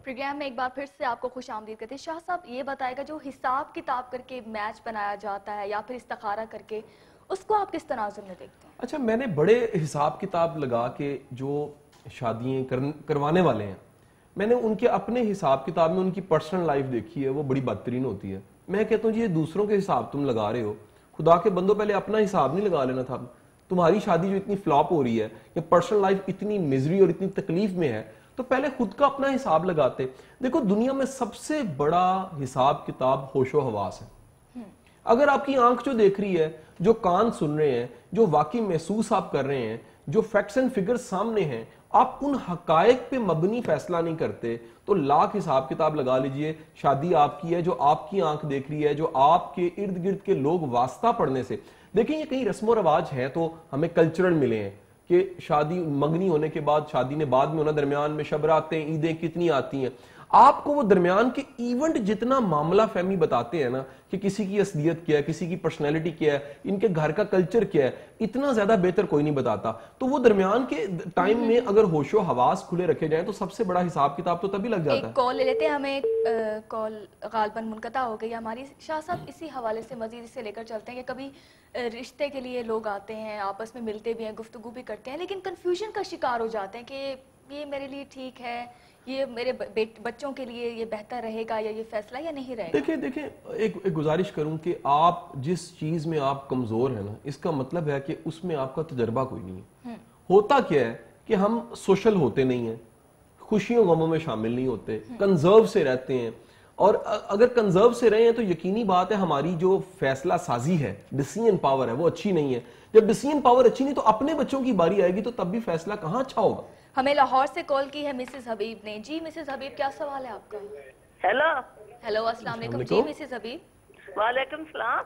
Programme में एक बार फिर से आपको खुश आमदीद करते हैं। शाह साहब ये बताएगा जो हिसाब किताब करके मैच बनाया जाता है या फिर इस्तिखारा करके, उसको आप किस तनाजुर में देखते हैं? अच्छा, मैंने बड़े हिसाब किताब लगा के जो शादियाँ करवाने वाले हैं, मैंने उनके अपने हिसाब किताब में उनकी पर्सनल लाइफ देखी है, वो बड़ी बदतरीन होती है। मैं कहता हूँ जी ये दूसरों के हिसाब तुम लगा रहे हो, खुदा के बंदो पहले अपना हिसाब नहीं लगा लेना था। तुम्हारी शादी जो इतनी फ्लॉप हो रही है या पर्सनल लाइफ इतनी मिजरी और इतनी तकलीफ में है, तो पहले खुद का अपना हिसाब लगाते। देखो दुनिया में सबसे बड़ा हिसाब किताब होशो हवास है। अगर आपकी आंख जो देख रही है, जो कान सुन रहे हैं, जो वाकई महसूस आप कर रहे हैं, जो फैक्ट्स एंड फिगर्स सामने हैं, आप उन हकायक पे मबनी फैसला नहीं करते तो लाख हिसाब किताब लगा लीजिए। शादी आपकी है, जो आपकी आंख देख रही है, जो आपके इर्द गिर्द के लोग वास्ता पढ़ने से। देखिए ये कई रस्म और रवाज हैं तो हमें कल्चरल मिले हैं कि शादी मंगनी होने के बाद, शादी ने बाद में होना, दरमियान में शब रातें, ईदें कितनी आती हैं। आपको वो दरमियान के इवेंट जितना मामला फहमी बताते हैं ना कि किसी की असलियत क्या है, किसी की पर्सनैलिटी क्या है, इनके घर का कल्चर क्या है, इतना ज्यादा बेहतर कोई नहीं बताता। तो वो दरमियान के टाइम में अगर होशो हवास खुले रखे जाएं तो सबसे बड़ा हिसाब किताब तो तभी लग जाता है। एक कॉल ले लेते हैं, हमें कॉल गालबन मुनक़ता हो गई हमारी। शाह साहब इसी हवाले से मजीद इसे लेकर चलते हैं कि कभी रिश्ते के लिए लोग आते हैं, आपस में मिलते भी हैं, गुफ्तगू भी करते हैं, लेकिन कंफ्यूजन का शिकार हो जाते हैं कि ये मेरे लिए ठीक है, ये मेरे बच्चों के लिए ये बेहतर रहेगा या ये फैसला या नहीं रहेगा। देखिए एक गुजारिश करूं कि आप जिस चीज में आप कमजोर हैं ना, इसका मतलब है कि उसमें आपका तजर्बा कोई नहीं है। होता क्या है कि हम सोशल होते नहीं हैं, खुशियों गमों में शामिल नहीं होते, कंजर्व से रहते हैं। और अगर कंजर्व से रहे हैं तो यकीनी बात है हमारी जो फैसला साजी है, डिसीजन पावर है, वो अच्छी नहीं है। जब डिसीजन पावर अच्छी नहीं तो अपने बच्चों की बारी आएगी तो तब भी फैसला कहाँ अच्छा होगा। हमें लाहौर से कॉल की है मिसेस हबीब ने। जी मिसेस हबीब, क्या सवाल है आपका? हेलो हेलो, अस्सलाम वालेकुम। जी मिसेस हबीब। वालेकुम सलाम।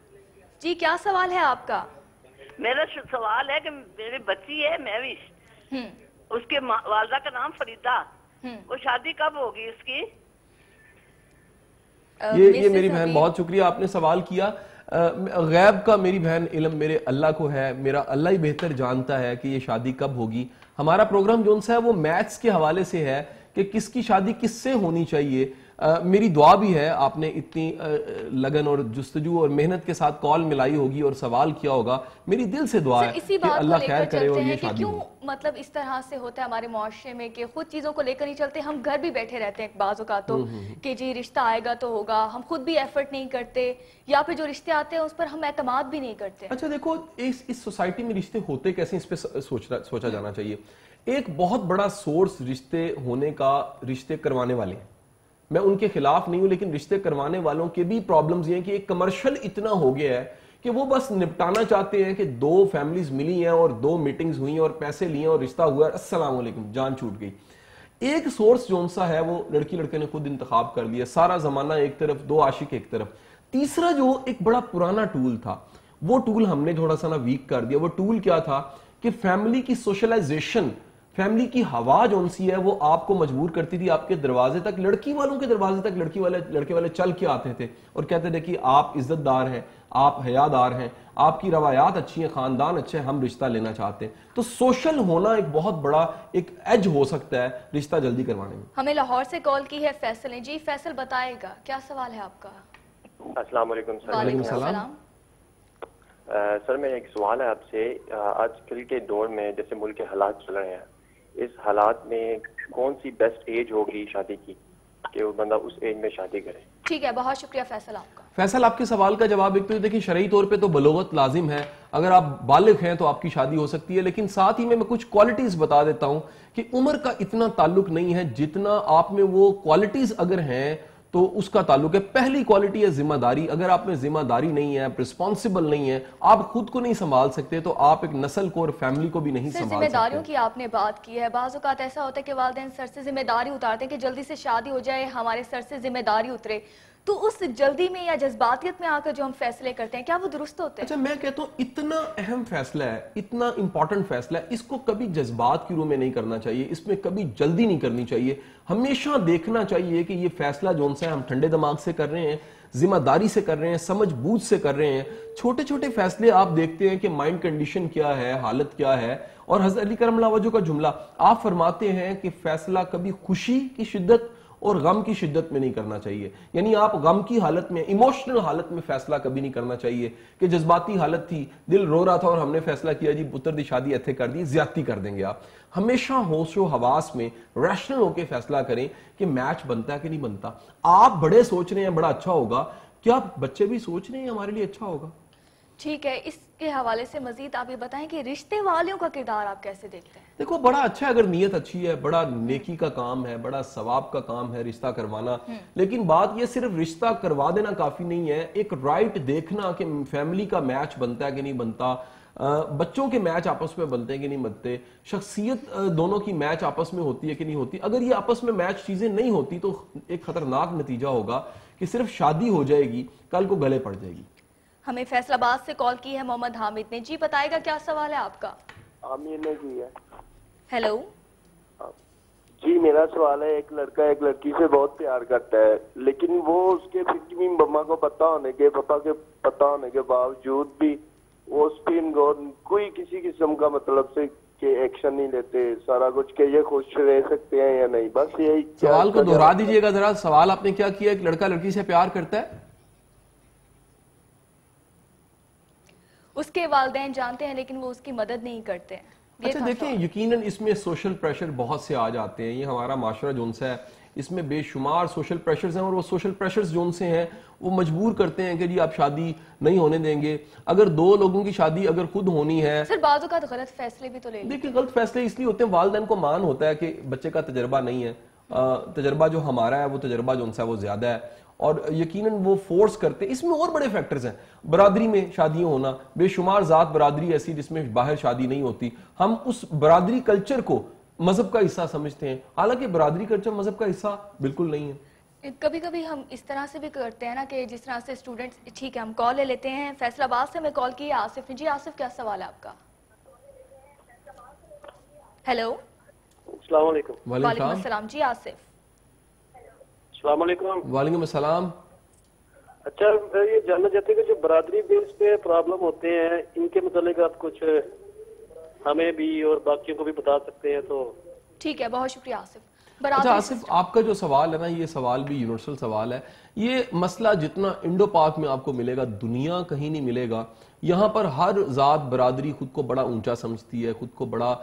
जी क्या सवाल है आपका? मेरा सवाल है कि मेरी बच्ची है महविश, उसके वालदा का नाम फरीदा, वो शादी कब होगी उसकी? ये मेरी बहन, बहुत शुक्रिया आपने सवाल किया। गैब का मेरी बहन इल्म मेरे अल्लाह को है, मेरा अल्लाह ही बेहतर जानता है कि ये शादी कब होगी। हमारा प्रोग्राम जो है वो मैथ्स के हवाले से है कि किसकी शादी किससे होनी चाहिए। मेरी दुआ भी है, आपने इतनी लगन और जुस्तजू और मेहनत के साथ कॉल मिलाई होगी और सवाल किया होगा, मेरी दिल से दुआ है कि अल्लाह खैर करे और ये शादी हो। मतलब इस तरह से होता है हमारे मुआशरे में कि खुद चीजों को लेकर नहीं चलते, हम घर भी बैठे रहते हैं बाज़ औक़ात तो कि जी रिश्ता आएगा तो होगा, हम खुद भी एफर्ट नहीं करते, या फिर जो रिश्ते आते हैं उस पर हम एतमाद भी नहीं करते। अच्छा देखो, इस सोसाइटी में रिश्ते होते कैसे, इस पे सोचा जाना चाहिए। एक बहुत बड़ा सोर्स रिश्ते होने का रिश्ते करवाने वाले हैं। मैं उनके खिलाफ नहीं हूं, लेकिन रिश्ते करवाने वालों के भी प्रॉब्लम्स ये हैं कि एक कमर्शियल इतना हो गया है कि वो बस निपटाना चाहते हैं कि दो फैमिलीज मिली हैं और दो मीटिंग्स हुई और पैसे लिए और रिश्ता हुआ, अस्सलाम वालेकुम, जान छूट गई। एक सोर्स जोन सा है वो लड़की लड़के ने खुद इंतखाब कर लिया, सारा जमाना एक तरफ, दो आशिक एक तरफ। तीसरा जो एक बड़ा पुराना टूल था, वो टूल हमने थोड़ा सा ना वीक कर दिया। वो टूल क्या था कि फैमिली की सोशलाइजेशन, फैमिली की हवा जो सी है वो आपको मजबूर करती थी आपके दरवाजे तक, लड़की वालों के दरवाजे तक लड़के वाले चल के आते थे और कहते थे कि आप इज्जतदार हैं, आप हयादार हैं, आपकी रवायात अच्छी हैं, खानदान अच्छे हैं, हम रिश्ता लेना चाहते हैं। तो सोशल होना एक बहुत बड़ा एक एज हो सकता है रिश्ता जल्दी करवाने में। हमें लाहौर से कॉल की है फैसल ने। जी फैसल बताएगा क्या सवाल है आपका? अस्सलाम वालेकुम सर। वालेकुम सलाम। सर मेरा एक सवाल है आपसे, आजकल के दौर में जैसे मुल्क के हालात चल रहे हैं, इस हालात में कौन सी बेस्ट एज होगी शादी की कि वो बंदा उस एज में शादी करे? ठीक है, बहुत शुक्रिया फैसल आपका। फैसल, आपके सवाल का जवाब एक तो देखिए शरई तौर पे तो बलोगत लाजिम है, अगर आप बालिग हैं तो आपकी शादी हो सकती है, लेकिन साथ ही में मैं कुछ क्वालिटीज बता देता हूं कि उम्र का इतना ताल्लुक नहीं है, जितना आप में वो क्वालिटीज अगर हैं तो उसका ताल्लुक है। पहली क्वालिटी है जिम्मेदारी। अगर आप में जिम्मेदारी नहीं है, रिस्पॉन्सिबल नहीं है, आप खुद को नहीं संभाल सकते, तो आप एक नस्ल को और फैमिली को भी नहीं संभाल सकते। जिम्मेदारियों की आपने बात की है, बाज़ औक़ात ऐसा होता है कि वालिदैन सर से जिम्मेदारी उतारते हैं कि जल्दी से शादी हो जाए, हमारे सर से जिम्मेदारी उतरे। तो उस जल्दी में या जज्बातियत में आकर जो हम फैसले करते हैं, क्या वो दुरुस्त होते हैं? अच्छा, मैं कहता हूँ इतना अहम फैसला है, इतना इंपॉर्टेंट फैसला है, इसको कभी जज्बात की रूह में नहीं करना चाहिए, इसमें कभी जल्दी नहीं करनी चाहिए। हमेशा देखना चाहिए कि ये फैसला जोन सा है हम ठंडे दिमाग से कर रहे हैं, जिम्मेदारी से कर रहे हैं, समझ बूझ से कर रहे हैं। छोटे छोटे फैसले आप देखते हैं कि माइंड कंडीशन क्या है, हालत क्या है। और हज़रत अली करम अल्लाह वजह का जुमला, आप फरमाते हैं कि फैसला कभी खुशी की शिद्दत اور غم کی شدت میں نہیں کرنا چاہیے. یعنی آپ غم کی حالت میں, ایموشنل حالت میں فیصلہ کبھی نہیں کرنا چاہیے کہ جذباتی حالت تھی, دل رو رہا تھا اور ہم نے فیصلہ کیا جی پتر دی شادی ایتھے کر دی, زیادتی کر دیں گے آپ. ہمیشہ ہوش و حواس میں ریشنل ہو کے فیصلہ کریں کہ میچ بنتا ہے کہ نہیں بنتا. آپ بڑے سوچ رہے ہیں بڑا اچھا ہوگا, کیا بچے بھی سوچ رہے ہیں ہمارے لیے اچھا ہوگا؟ ٹھیک ہے, اس کے حوالے سے مزید آپ یہ بتائیں کہ رشتے والوں کا کردار آپ کیسے دیکھتے ہیں؟ دیکھو بڑا اچھا ہے اگر نیت اچھی ہے, بڑا نیکی کا کام ہے, بڑا ثواب کا کام ہے رشتہ کروانا, لیکن بات یہ صرف رشتہ کروا دینا کافی نہیں ہے, ایک رائٹ دیکھنا کہ فیملی کا میچ بنتا ہے کہ نہیں بنتا, بچوں کے میچ آپس میں بنتے ہیں کہ نہیں بنتے, شخصیت دونوں کی میچ آپس میں ہوتی ہے کہ نہیں ہوتی. اگر یہ آپس میں میچ چیزیں نہیں ہوتی تو ایک خطرناک نتیجہ ہوگا کہ صرف شادی ہو جائے گی, کل کو گلے پڑ جائے گی. ہمیں فیصل آباد سے کال کی ہے محمد حامد نے. جی بتائے گا کیا سوال ہے آپ کا؟ عامر نے کی ہے. ہیلو جی میرا سوال ہے, ایک لڑکا ایک لڑکی سے بہت پیار کرتا ہے, لیکن وہ اس کے فکری مما کو پتا ہونے کے, پاپا کے پتا ہونے کے باوجود بھی وہ اس پہ کوئی کسی قسم کا مطلب سے کہ ایکشن نہیں لیتے, سارا کچھ کہ یہ خوش رہ سکتے ہیں یا نہیں. بس یہی سوال کو دہرا دیجئے گا ذرا. سوال آپ نے کیا کیا؟ ایک لڑکا لڑکی سے پیار کرتا ہے, اس کے والدین جانتے ہیں لیکن وہ اس کی مدد نہیں کرتے ہیں. اچھا دیکھیں یقیناً اس میں سوشل پریشر بہت سے آ جاتے ہیں. یہ ہمارا معاشرہ جون سا ہے اس میں بے شمار سوشل پریشرز ہیں, اور وہ سوشل پریشرز جون سے ہیں وہ مجبور کرتے ہیں کہ جی آپ شادی نہیں ہونے دیں گے. اگر دو لوگوں کی شادی اگر خود ہونی ہے, سر بعض اوقات غلط فیصلے بھی تو لے دیکھیں غلط فیصلے اس لیے ہوتے ہیں, والدین کو مان ہوتا ہے کہ بچے کا تجربہ نہیں ہے, تجربہ جو ہمارا ہے وہ تجربہ جو ان سے وہ زیادہ ہے, اور یقیناً وہ فورس کرتے. اس میں اور بڑے فیکٹرز ہیں, برادری میں شادیاں ہونا, بے شمار ذات برادری ایسی جس میں باہر شادی نہیں ہوتی. ہم اس برادری کلچر کو مذہب کا حصہ سمجھتے ہیں, حالانکہ برادری کلچر مذہب کا حصہ بالکل نہیں ہے. کبھی کبھی ہم اس طرح سے بھی کرتے ہیں نا کہ جس طرح سے اسٹوڈنٹس, ٹھیک ہے ہم کال لے لیتے ہیں. فیصل آباد سے ہمیں کال کی ہے آصف نے. جی آصف کیا سوال ہے آپ کا؟ ہیلو السلام علیکم. وعلیکم السلام. جی آصف. السلام علیکم. وعلیکم السلام. اچھا یہ جاننا چاہتے ہیں کہ جو برادری بیس پہ پرابلم ہوتے ہیں ان کے متعلق آپ کچھ ہمیں بھی اور باقیوں کو بھی بتا سکتے ہیں تو ٹھیک ہے, بہت شکریہ آصف. اچھا آصف آپ کا جو سوال ہے نا, یہ سوال بھی یونیورسل سوال ہے. یہ مسئلہ جتنا انڈو پاک میں آپ کو ملے گا دنیا کہیں نہیں ملے گا. یہاں پر ہر ذات برادری خود کو بڑا اونچا سمجھتی ہے, خود کو بڑا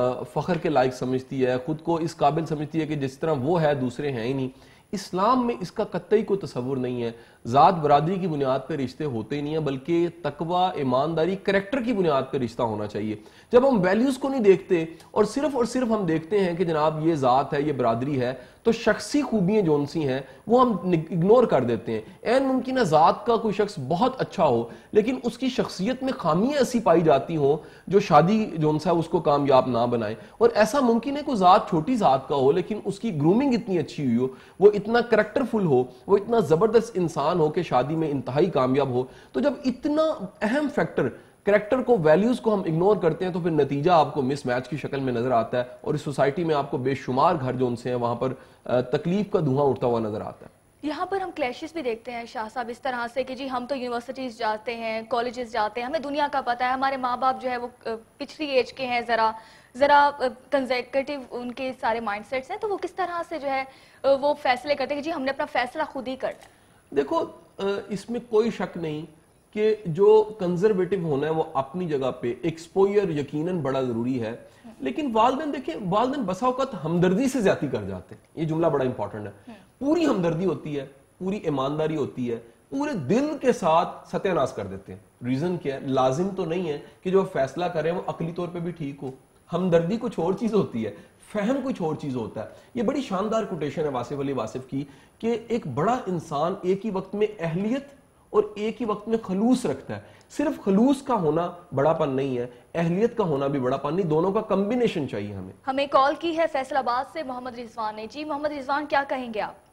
فخر کے لائق سمجھتی ہے, خود کو اس قابل سمجھتی ہے کہ جس طرح وہ ہے دوسرے ہیں ہی نہیں. اسلام میں اس کا قطعی کوئی تصور نہیں ہے. ذات برادری کی بنیاد پہ رشتے ہوتے ہی نہیں ہیں, بلکہ تقوی, ایمانداری, کریکٹر کی بنیاد پہ رشتہ ہونا چاہیے. جب ہم ویلیوز کو نہیں دیکھتے اور صرف ہم دیکھتے ہیں کہ جناب یہ ذات ہے, یہ برادری ہے, تو شخصی خوبیاں جون سی ہیں وہ ہم اگنور کر دیتے ہیں. این ممکن ہے ذات کا کوئی شخص بہت اچھا ہو لیکن اس کی شخصیت میں خامیاں ایسی پائی جاتی ہوں جو شادی جون سا اس کو کامیاب نہ بنائے. اور ایسا ممکن ہے کوئی ذات چھوٹی ذات کا ہو لیکن اس کی گرومنگ اتنی اچھی ہوئی ہو, وہ اتنا کریکٹر فل ہو, وہ اتنا زبردست انسان ہو کہ شادی میں انتہائی کامیاب ہو. تو جب اتنا اہم فیکٹر کریکٹر کو, ویلیوز کو ہم اگنور کرتے ہیں تو پھر نتیجہ آپ کو مس میچ کی شکل میں نظر آتا ہے, اور اس سوسائٹی میں آپ کو بے شمار گھر جو ان سے ہیں وہاں پر تکلیف کا دھواں اٹھتا ہوا نظر آتا ہے. یہاں پر ہم کلیشز بھی دیکھتے ہیں شاہ صاحب اس طرح سے کہ جی ہم تو یونیورسٹیز جاتے ہیں, کالجز جاتے ہیں, ہمیں دنیا کا پتہ ہے, ہمارے ماں باپ جو ہے وہ پچھلی ایج کے ہیں, ذرا کنزیکٹیو ان کے سارے مائنڈ سیٹس ہیں, تو وہ کس طرح سے جو ہے وہ فیصلے کرتے ہیں کہ جی ہم نے اپنا فیصلہ خود ہی کرنا ہے. دیکھو اس میں کوئی شک نہیں کہ جو کنزرویٹو ہونا ہے وہ اپنی جگہ پہ, ایکسپوئر یقیناً بڑا ضروری ہے, لیکن والدین دیکھیں والدین بسا اوقات ہمدردی سے زیادتی کر جاتے ہیں. یہ جملہ بڑا امپورٹنٹ ہے. پوری ہمدردی ہوتی ہے, پوری ایمانداری ہوتی ہے, پورے دل کے ساتھ ستیہ ناش کر دیتے ہیں. ریزن کیا ہے؟ لازم تو نہیں ہے کہ جو فیصلہ کریں وہ عقلی طور پہ بھی ٹھیک ہو. ہمدردی کچھ اور چیز ہوتی ہے, فہم کچھ اور چیز ہوتا ہے. یہ بڑی شاندار کوٹیشن ہے واصف علی واصف کی کہ ایک بڑا انسان ایک ہی وقت میں اہلیت اور ایک ہی وقت میں خلوص رکھتا ہے. صرف خلوص کا ہونا بڑا پن نہیں ہے, اہلیت کا ہونا بھی بڑا پن نہیں, دونوں کا کمبینیشن چاہیے ہمیں. ہمیں کال کی ہے فیصل آباد سے محمد رضوان نے. جی محمد رضوان کیا کہیں گے آپ؟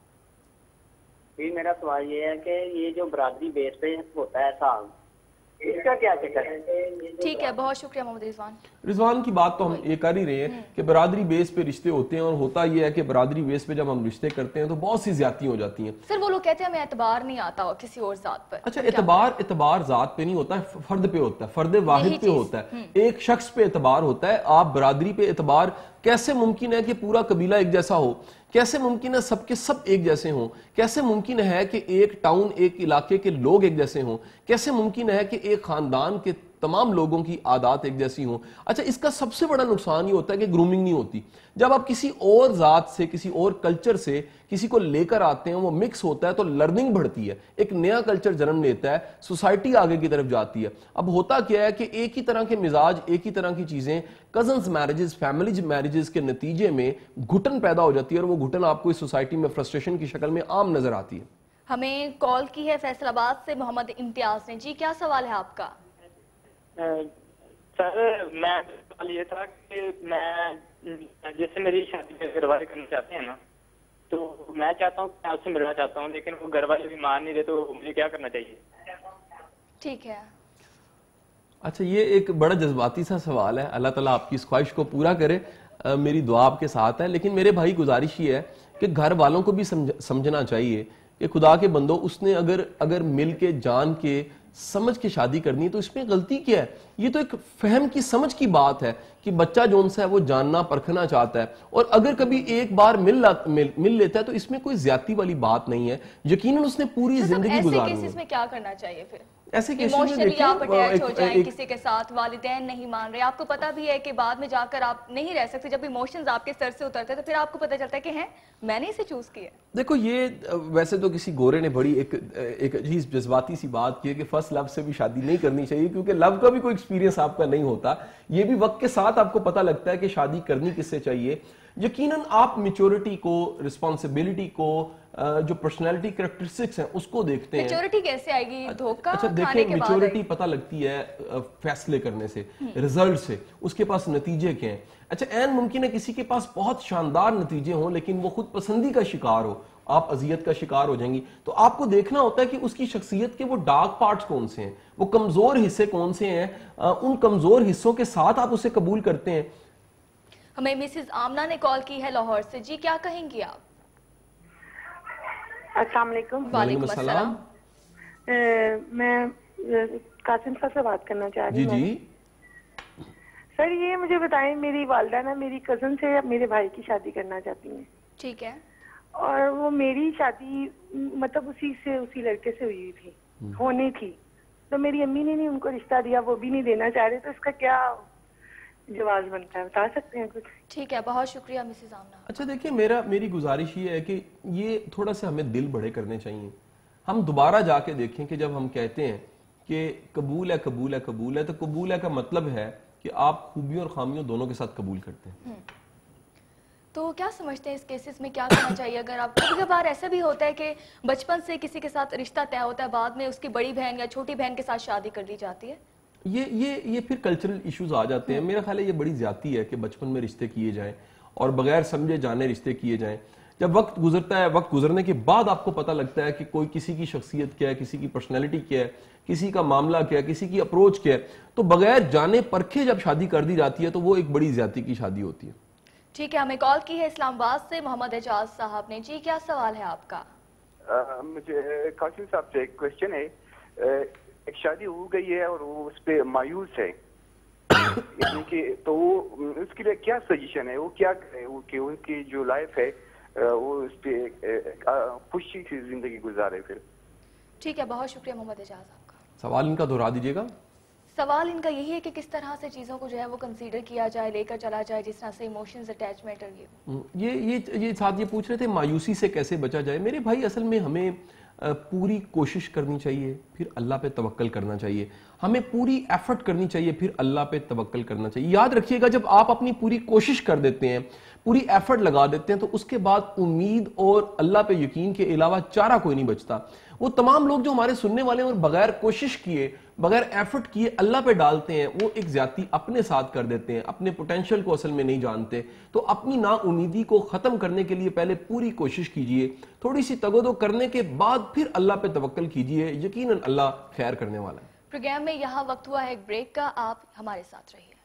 جی میرا سوال یہ ہے کہ یہ جو برادری بیس پہ ہوتا ہے سال اس کا کیا چکر ہے؟ ٹھیک ہے, بہت شکریہ محمد رضوان. رضوان کی بات تو ہم یہ کر ہی رہے ہیں کہ برادری بیس پہ رشتے ہوتے ہیں, اور ہوتا یہ ہے کہ برادری بیس پہ جب ہم رشتے کرتے ہیں تو بہت سی زیادتیاں ہو جاتی ہیں. سر وہ لوگ کہتے ہیں ہمیں اعتبار نہیں آتا کسی اور ذات پر. اچھا اعتبار ذات پہ نہیں ہوتا ہے, فرد پہ ہوتا ہے, فرد واحد پہ ہوتا ہے, ایک شخص پہ اعتبار ہوتا ہے. آپ برادری پہ اعتبار کیسے ممکن ہے کہ پورا قبیلہ ایک جیسا ہو, کیسے ممکن ہے سب کے سب ایک جیسے ہوں؟ کیسے ممکن ہے کہ ایک ٹاؤن ایک علاقے کے لوگ ایک جیسے ہوں؟ کیسے ممکن ہے کہ ایک خاندان کے تمام لوگوں کی عادات ایک جیسی ہوں؟ اچھا اس کا سب سے بڑا نقصان یہ ہوتا ہے کہ گرومنگ نہیں ہوتی. جب آپ کسی اور ذات سے کسی اور کلچر سے کسی کو لے کر آتے ہیں وہ مکس ہوتا ہے تو لرننگ بڑھتی ہے, ایک نیا کلچر جنم لیتا ہے, سوسائٹی آگے کی طرف جاتی ہے. اب ہوتا کیا ہے کہ ایک ہی طرح کے مزاج ایک ہی طرح کی چیزیں کزنز میرجز فیملی میرجز کے نتیجے میں گھٹن پیدا ہو جاتی ہے اور وہ گھٹن آپ کو اس سوسائٹی میں فرسٹریشن کی شکل میں عام نظر آتی ہے. ہمیں کال کی ہے فیصل آباد سے محمد امتیاز نے. جی کیا سوال ہے آپ کا؟ سر میں سوال یہ تھا کہ میں جیسے میری شادی گھر والے کرنا چاہتے ہیں نا, تو میں چاہتا ہوں کہ آپ سے ملنا چاہتا ہوں, لیکن وہ گھر والے بھی مان نہیں رہے, تو مجھے کیا کرنا چاہیے؟ ٹھیک ہے. اچھا یہ ایک بڑا جذباتی سا سوال ہے, اللہ تعالیٰ آپ کی اس خواہش کو پورا کرے, میری دعا آپ کے ساتھ ہے. لیکن میرے بھائی گزارش یہ ہے کہ گھر والوں کو بھی سمجھنا چاہیے کہ خدا کے بندو اس نے اگر مل کے جان کے سمجھ کے شادی کرنی ہے تو اس میں غلطی کیا ہے؟ یہ تو ایک فہم کی سمجھ کی بات ہے کہ بچہ جون سا ہے وہ جاننا پرکھنا چاہتا ہے, اور اگر کبھی ایک بار مل لیتا ہے تو اس میں کوئی زیادتی والی بات نہیں ہے. یقیناً اس نے پوری زندگی گزارنی ہے. ایسے کیسز میں کیا کرنا چاہیے پھر؟ ایسے کیسز میں ایموشنلی آپ اٹیچ ہو جائیں دیکھیں کسی کے ساتھ, والدین نہیں مان رہے, آپ کو پتا بھی ہے کہ بعد میں جا کر آپ نہیں رہ سکتے, جب ایموشنز آپ کے سر سے اترتے ہیں تو پھر آپ کو پتا چلتا ہے کہ ہیں میں نے اسے چوز کیا. دیکھو یہ ویسے تو کسی گورے نے بڑی ایک عجیب جذباتی سی بات کی ہے کہ فرسٹ لو سے بھی شادی نہیں کرنی چاہیے, کیونکہ لو کا بھی کوئی ایکسپیرینس آپ کا نہیں ہوتا. یہ بھی وقت کے ساتھ آپ کو پتا لگتا ہے کہ شادی کرنی کس سے چاہیے. یقیناً آپ میچورٹی کو, رسپانسبلٹی کو, جو پرسنالٹی کریکٹرسٹکس ہیں اس کو دیکھتے ہیں. میچورٹی کیسے آئے گی؟ دھوکہ اچھا کھانے دیکھیں کے بعد میچورٹی پتہ لگتی ہے فیصلے کرنے سے, رزلٹ سے, اس کے پاس نتیجے کیا ہیں. اچھا این ممکن ہے کسی کے پاس بہت شاندار نتیجے ہوں لیکن وہ خود پسندی کا شکار ہو, آپ اذیت کا شکار ہو جائیں گی. تو آپ کو دیکھنا ہوتا ہے کہ اس کی شخصیت کے وہ ڈارک پارٹس کون سے ہیں, وہ کمزور حصے کون سے ہیں, ان کمزور حصوں کے ساتھ آپ اسے قبول کرتے ہیں. ہمیں مسز آمنہ نے کال کی ہے لاہور سے. جی کیا کہیں گی آپ؟ السلام علیکم. وعلیکم السلام. میں قاسم صاحب سے بات کرنا چاہ رہی ہوں. جی سر یہ مجھے بتائیں, میری والدہ نا میری کزن سے میرے بھائی کی شادی کرنا چاہتی ہیں. ٹھیک ہے. اور وہ میری شادی مطلب اسی لڑکے سے ہوئی تھی, ہونی تھی, تو میری امی نے نہیں ان کو رشتہ دیا, وہ بھی نہیں دینا چاہ رہے, تو اس کا کیا جواز بنتا ہے, بتا سکتے ہیں کچھ؟ ٹھیک ہے, بہت شکریہ مسز آمنہ. اچھا دیکھیں میری گزارش یہ ہے کہ یہ تھوڑا سا ہمیں دل بڑے کرنے چاہیے. ہم دوبارہ جا کے دیکھیں کہ جب ہم کہتے ہیں کہ قبول ہے قبول ہے قبول ہے, تو قبول ہے کا مطلب ہے کہ آپ خوبیوں اور خامیوں دونوں کے ساتھ قبول کرتے ہیں. تو کیا سمجھتے ہیں اس کیسز میں کیا کرنا چاہیے؟ اگر آپ کبھی کبھار ایسا بھی ہوتا ہے کہ بچپن سے کسی کے ساتھ رشتہ طے ہوتا ہے, بعد میں اس کی بڑی بہن یا چھوٹی بہن کے ساتھ شادی کر دی جاتی ہے, یہ پھر کلچرل ایشوز آ جاتے ہیں. میرا خیال ہے یہ بڑی زیادتی ہے کہ بچپن میں رشتے کیے جائیں اور بغیر سمجھے جانے رشتے کیے جائیں. جب وقت گزرتا ہے, وقت گزرنے کے بعد آپ کو پتہ لگتا ہے کہ کوئی کسی کی شخصیت کیا ہے, کسی کی پرسنالٹی کیا ہے, کسی کا معاملہ کیا ہے, کسی کی اپروچ کیا ہے, تو بغیر جانے پرکھے جب شادی کر دی جاتی ہے تو وہ ایک بڑی زیادتی کی شادی ہوتی ہے. ٹھیک ہے, ہمیں کال کی ہے اسلام آباد سے محمد اعجاز صاحب نے. جی کیا سوال ہے آپ کا؟ مجھے قاسم صاحب سے ایک کوشچن ہے. ایک شادی ہو گئی ہے اور وہ اس پہ مایوس ہے, یعنی کہ تو وہ اس کے لیے کیا سجیشن ہے, وہ کیا کرے کہ ان کی جو لائف ہے وہ اس پہ خوشی سے زندگی گزارے پھر؟ ٹھیک ہے, بہت شکریہ محمد اعجاز آپ کا. سوال ان کا دہرا دیجیے گا. سوال ان کا یہی ہے کہ کس طرح سے چیزوں کو جو ہے وہ کنسیڈر کیا جائے, لے کر چلا جائے, جس طرح سے ایموشنز اٹیچمنٹ اور یہ ساتھ یہ پوچھ رہے تھے مایوسی سے کیسے بچا جائے. میرے بھائی اصل میں ہمیں پوری کوشش کرنی چاہیے, پھر اللہ پہ توکل کرنا چاہیے. ہمیں پوری ایفرٹ کرنی چاہیے, پھر اللہ پہ توکل کرنا چاہیے. یاد رکھیے گا جب آپ اپنی پوری کوشش کر دیتے ہیں, پوری ایفرٹ لگا دیتے ہیں, تو اس کے بعد امید اور اللہ پہ یقین کے علاوہ چارہ کوئی نہیں بچتا. وہ تمام لوگ جو ہمارے سننے والے ہیں اور بغیر کوشش کیے, بغیر ایفرٹ کیے اللہ پہ ڈالتے ہیں, وہ ایک زیادتی اپنے ساتھ کر دیتے ہیں, اپنے پوٹینشل کو اصل میں نہیں جانتے. تو اپنی نا امیدی کو ختم کرنے کے لیے پہلے پوری کوشش کیجئے, تھوڑی سی تگودو کرنے کے بعد پھر اللہ پہ توکل کیجئے, یقیناً اللہ خیر کرنے والا ہے. پروگرام میں یہاں وقت ہوا ہے ایک بریک کا, آپ ہمارے ساتھ رہیے.